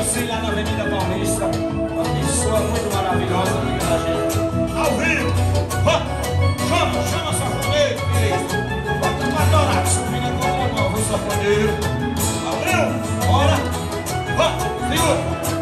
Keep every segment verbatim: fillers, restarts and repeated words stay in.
Lá na Avenida Paulista, uma pessoa muito maravilhosa, amiga da gente. Ao vivo, ó, chama, chama safoneiro, beleza. Bota pra adorar, subindo a contramão, viu, safoneiro? Valeu, bora, ó, segura,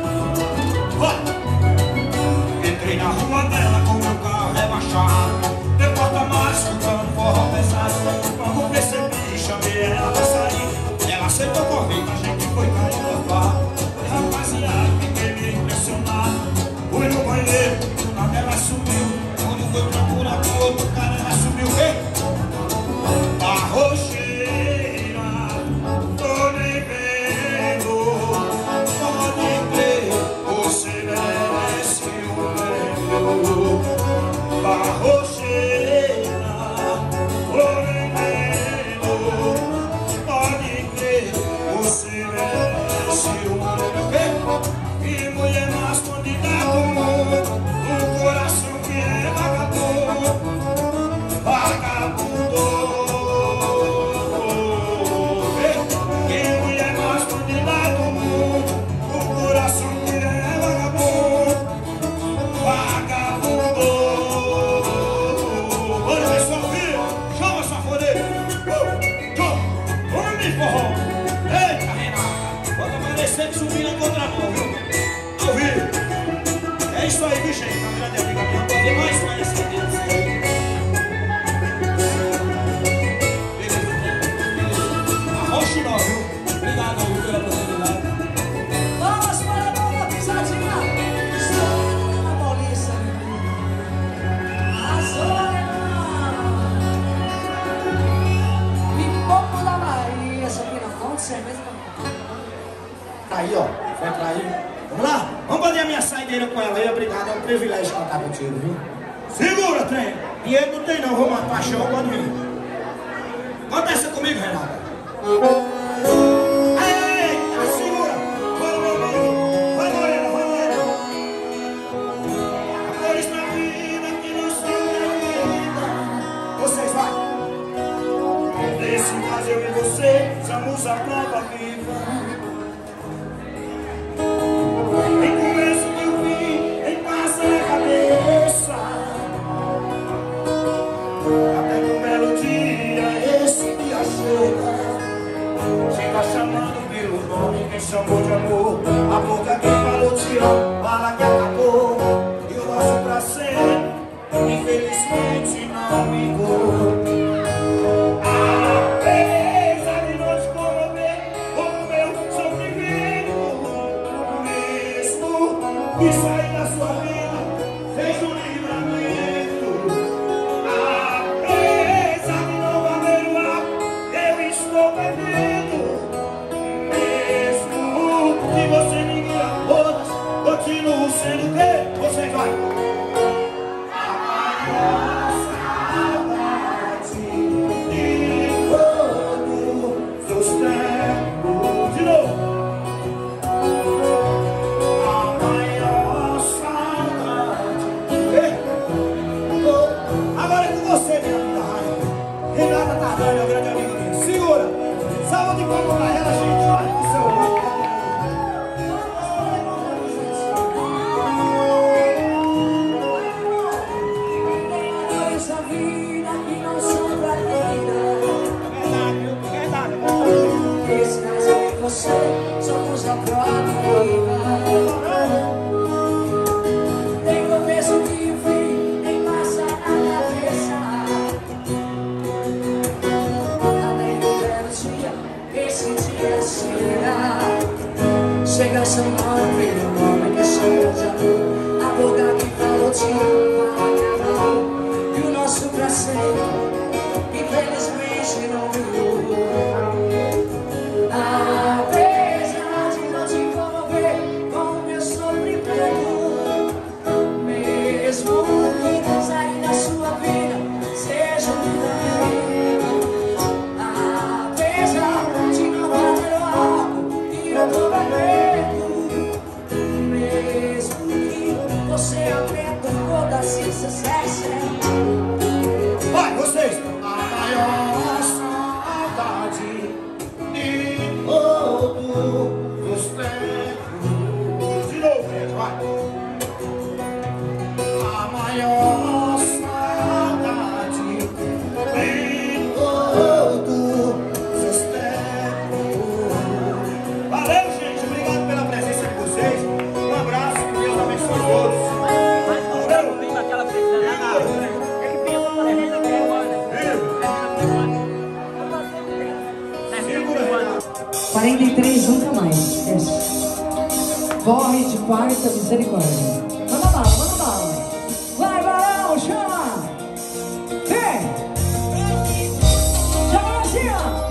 ó. Entrei na rua dela com meu carro rebaixado, meu porta-malas escutando forró pesado. Quando percebi, chamei ela pra sair, ela aceitou o convite, a gente foi caindo a farra. Rapaziada, fiquei meio impressionado. Fui no banheiro, do nada ela sumiu. Quando foi procurar pro outro cara, ela sumiu. Ei! A rocheira, tô nem vendo. Pode crer, você merece um prêmio. A rocheira, tô nem vendo. Pode crer, você merece um prêmio. Que mulher mais bandida do mundo, um coração que é vagabundo, vagabundo. Que mulher mais bandida do mundo, um coração que é vagabundo, vagabundo. Olha pessoal, viu? Chama essa fodeira. Vamos me forró. Eita Renata, bota pra descer que subir na contramão, viu? É isso aí, bicho aí, uma grande amiga minha, pode ver mais conhecido deles aí. Beleza, beleza. Arrocha não, viu? Obrigado aí pela oportunidade. Vamos para a bola, pisadinha. Estou na Paulista. Pipoco da Bahia, essa aqui na fonte, cerveja da Aí, ó, foi pra aí. Vamos lá? Vamos fazer a minha saideira com ela aí, obrigado, é um privilégio cantar contigo, viu? Segura, trem! Dinheiro não tem não, vou matar paixão, pode vir. Conta essa comigo, Renata. Eita, segura! Vai, meu amigo! Vai, Morena, vai, Morena! Amores na vida que não são da vida. Vocês, vai! Nesse caso eu e você, somos a prova viva. Em começo que eu vi, em passa na cabeça. Até que um belo dia, esse dia chega. Chega chamando pelo nome, quem chamou de amor. A boca que falou te amo, fala que acabou. E o nosso pra sempre, infelizmente não vingou. Apesar de não te comover com o meu sofrimento, que sair da sua vida seja um livramento. Apesar de não valer o ar, eu estou bebendo. Mesmo que você me diga todas, continuo sendo o quê? Você vai. A maior saudade de todos os tempos. De novo. Renata Tardani é um grande amigo minha. Segura! Salva de palmas pra ela, gente! Olha o seu olho! essa vida que não sobra vida. É verdade, viu? É verdade. Esse caso eu e você somos a prova viva. Tem começo que o fim, nem passa na cabeça. Esse dia chega, chega chamando pelo nome que chamou de amor. A boca que falou te amo, acabou. E o nosso pra sempre, infelizmente não virou. Apesar de não te comover com o meu sofrimento, mesmo que sair da sua vida seja um livramento. Eu tô bebendo, mesmo que você aprenda toda a ciência. Vai, você! forre de quarta misericórdia. Manda bala, manda bala. Vai, Barão, chama! Vem! Chama assim, ó!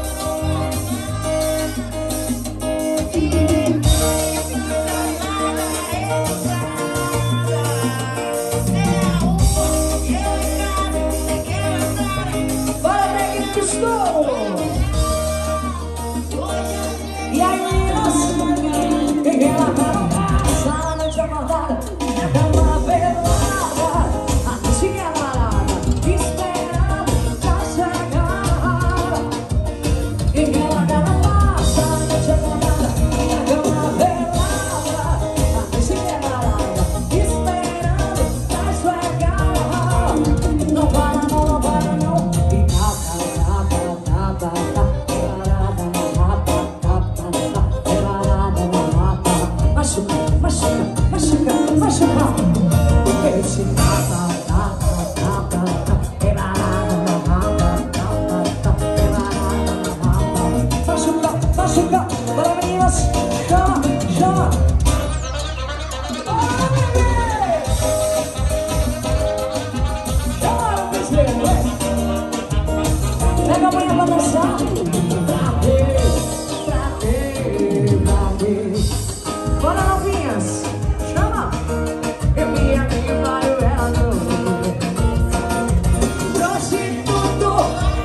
Bora, Neguinho, que estou! E aí, meninas? Ela vai passar a noite acordada na cama velada, a cozinha varada, esperando pra chegar. E ela vai passar a noite acordada na cama velada, a cozinha varada, esperando pra chegar. Não para não, não para não. E tá, tá, tá, tá, tá, tá. Machuca, machuca, machuca, machuca. Eu te tapa, tapa, tapa, tapa. Rebarada na raba, tapa, tapa. Rebarada na raba. Machuca, machuca. Bora, meninas. Chama, chama. Bora, bebê. Chama, bezerro. Pega a manhã pra dançar. Pra ver, pra ver, pra ver. Bora, novinhas, chama! Eu me anima, eu era novo. Prostituto.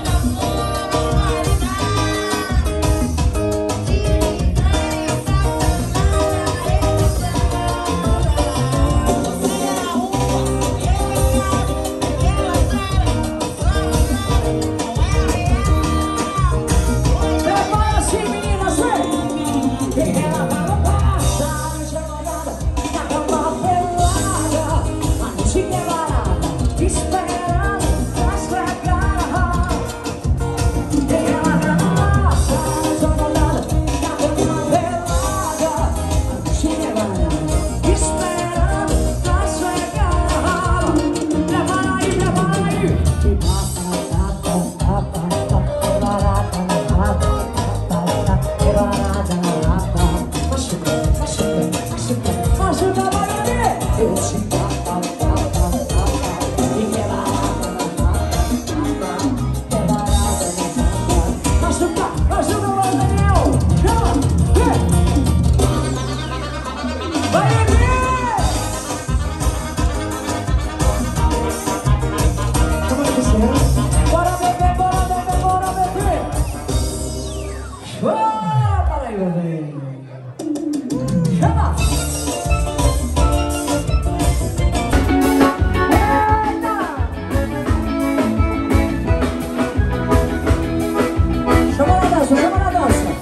Prepara-se, meninas, vem! Ela vai passar a chamada na cama pelada, a noite é barata, esperando pra esfregar. Ela vai passar a chamada na cama pelada, a noite é barata, esperando pra esfregar. Prepara aí, prepara aí. E tapa, tapa, tapa, tapa, barata na raba, tapa, tapa, barata na raba. Machuca, machuca, machuca, machuca, vai beber. Eu te tapa, tapa, tapa. E rebarada na raba, rebarada na raba. Machuca, machuca, vai, Daniel. Chama, vem. Vai beber. Como é que você é? Bora beber, bora beber, bora beber. Chama, para aí, bebê. Chama! Eita! Chama na dança, chama na dança.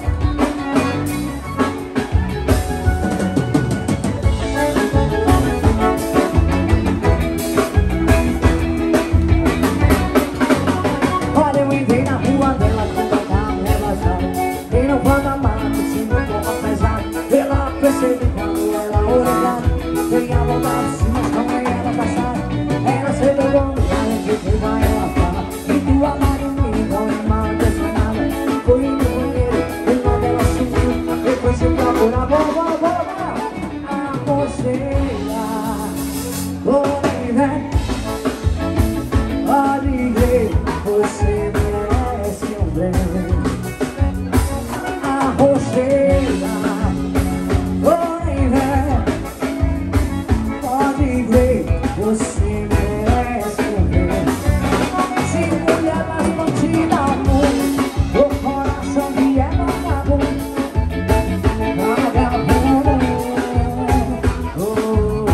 Olha, eu entrei na rua dela com o carro rebaixado. E não vou dar mato, se não for pesado. Ela percebe quando ela olhar. Tem a vontade, se mas como ela passar. Ela se pegou no carro, que que vai ela falar. E tu amaram me não mal impressionada. Foi no banheiro, o nome dela sumiu. Depois se procura, bora, bora, bora, bora. A moceira, oi, vem. Pode ver, você merece um bem. A roceira, oi, vem. Pode ver, você merece um bem. Se mulher mais mantida, amor, o coração que é vagabundo, vagabundo. Oh,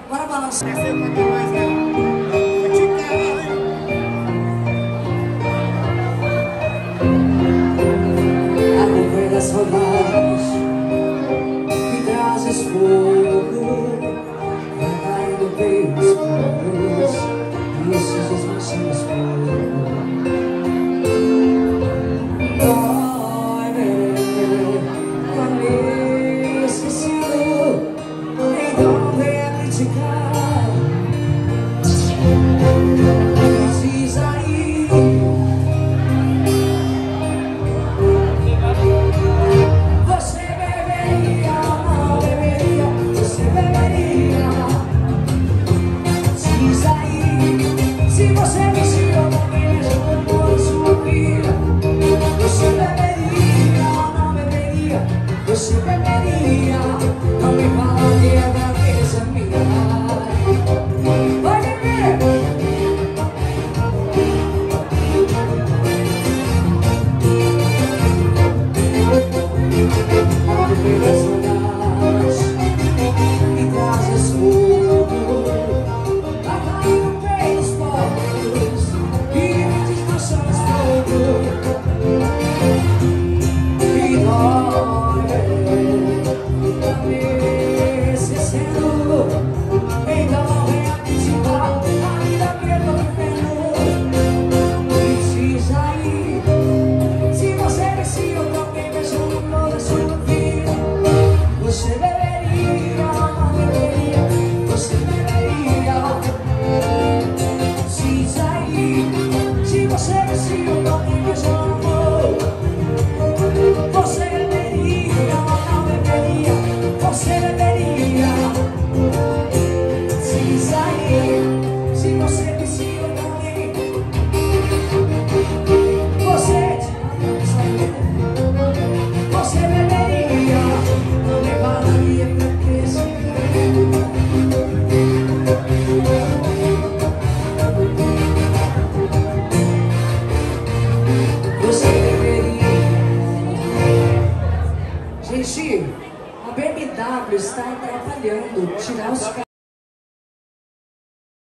Bora balançar. A nuvem das saudades que trazes fogo vai caindo pelos planos e esses dias mais sem fogo.